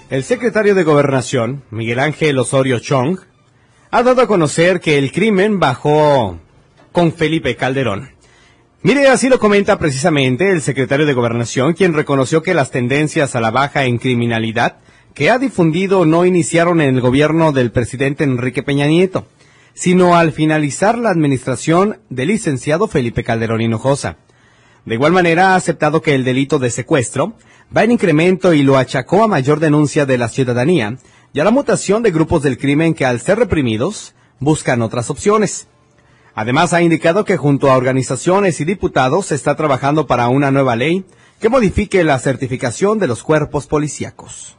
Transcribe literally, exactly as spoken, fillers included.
El secretario de Gobernación, Miguel Ángel Osorio Chong, ha dado a conocer que el crimen bajó con Felipe Calderón. Mire, así lo comenta precisamente el secretario de Gobernación, quien reconoció que las tendencias a la baja en criminalidad que ha difundido no iniciaron en el gobierno del presidente Enrique Peña Nieto, sino al finalizar la administración del licenciado Felipe Calderón Hinojosa. De igual manera, ha aceptado que el delito de secuestro va en incremento y lo achacó a mayor denuncia de la ciudadanía y a la mutación de grupos del crimen que, al ser reprimidos, buscan otras opciones. Además, ha indicado que junto a organizaciones y diputados se está trabajando para una nueva ley que modifique la certificación de los cuerpos policíacos.